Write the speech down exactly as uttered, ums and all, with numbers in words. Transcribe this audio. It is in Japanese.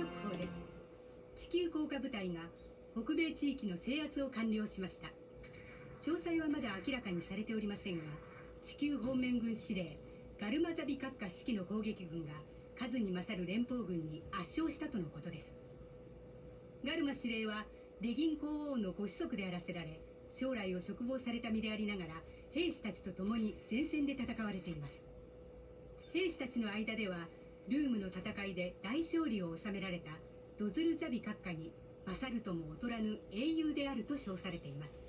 速報です。地球降下部隊が北米地域の制圧を完了しました。詳細はまだ明らかにされておりませんが、地球方面軍司令ガルマザビ閣下指揮の攻撃軍が数に勝る連邦軍に圧勝したとのことです。ガルマ司令はデギン国王のご子息であらせられ、将来を嘱望された身でありながら兵士たちと共に前線で戦われています。兵士たちの間ではルームの戦いで大勝利を収められたドズルザビ閣下に勝るとも劣らぬ英雄であると称されています。